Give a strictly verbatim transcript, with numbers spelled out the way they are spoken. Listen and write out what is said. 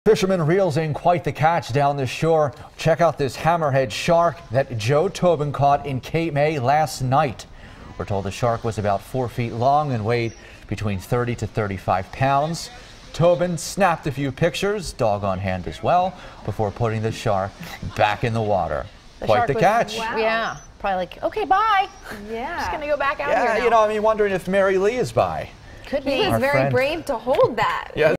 Fisherman reels in quite the catch down the shore. Check out this hammerhead shark that Joe Tobin caught in Cape May last night. We're told the shark was about four feet long and weighed between thirty to thirty-five pounds. Tobin snapped a few pictures, dog on hand as well, before putting the shark back in the water. The quite the was, catch. Wow. Yeah, probably like, okay, bye. Yeah. Just gonna go back out yeah, here now. You know, I mean, wondering if Mary Lee is by. Could be. He was Our very friend. brave to hold that. Yeah.